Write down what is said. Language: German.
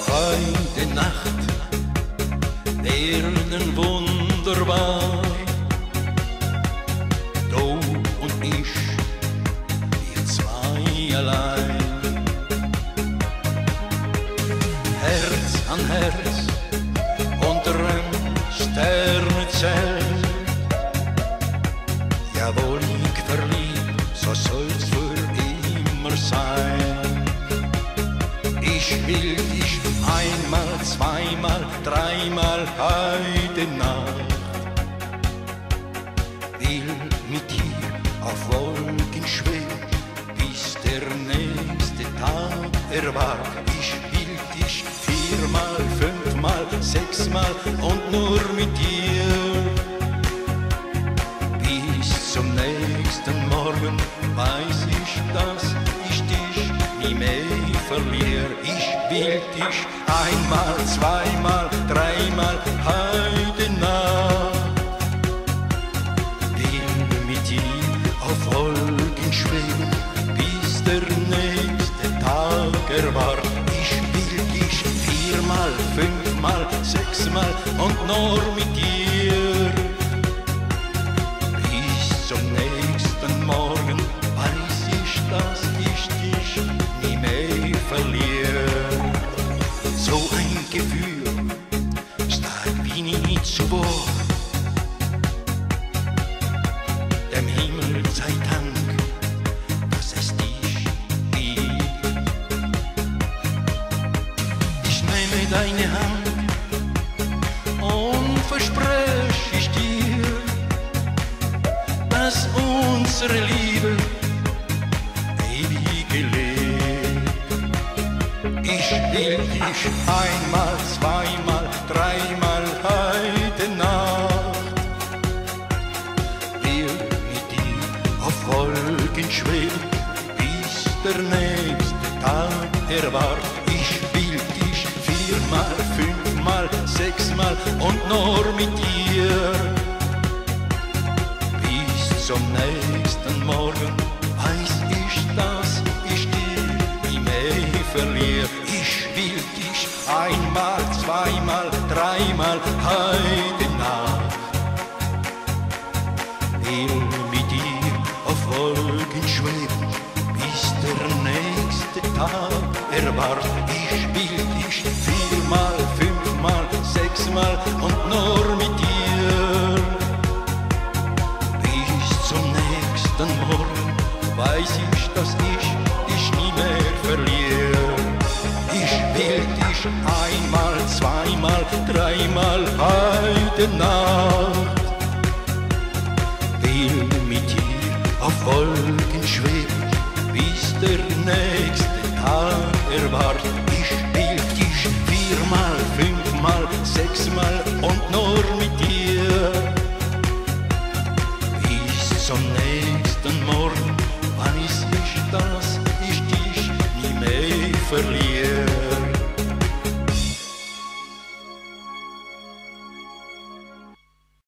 Heute Nacht werden wunderbar. Du und ich, wir zwei allein. Herz an Herz unter einem Sternenzelt. Jawohl, ich verlieb, so soll's für immer sein. Ich will dich einmal, zweimal, dreimal heute Nacht. Will mit dir auf Wolken schweben, bis der nächste Tag erwacht. Ich will dich viermal, fünfmal, sechsmal und nur mit dir. Bis zum nächsten Morgen weiß ich, dass ich dich nie mehr verliere. Ich will dich einmal, zweimal, dreimal heute Nacht. Will mit dir auf Wolken schweben, bis der nächste Tag erwacht. Ich will dich viermal, fünfmal, sechsmal und nur mit dir. Bis zum nächsten Morgen weiß ich, dass ich dich nie mehr verliere. So ein Gefühl, stark wie nie zuvor. Dem Himmel sei Dank, dass es dich gibt. Ich nehme deine Hand und verspreche ich dir, dass unsere Liebe ewig lebt. Ich will dich einmal, zweimal, dreimal heute Nacht. Will mit dir auf Wolken schweben, bis der nächste Tag erwacht. Ich will dich viermal, fünfmal, sechsmal und nur mit dir. Bis zum nächsten Morgen weiß ich, dass ich dich nie mehr verliere. Ich will dich einmal, zweimal, dreimal heute Nacht. Will mit dir auf Wolken schweben, bis der nächste Tag erwacht. Ich will dich viermal, fünfmal, sechsmal und nur mit dir. Bis zum nächsten Morgen weiß ich, dass ich dich nie mehr verliere. Ich will dich einmal, zweimal, dreimal heute Nacht. Will mit dir auf Wolken schweben, bis der nächste Tag erwacht. Ich will dich viermal, fünfmal, sechsmal und nur mit dir. Bis zum nächsten Morgen weiß ich, dass ich dich nie mehr verliere.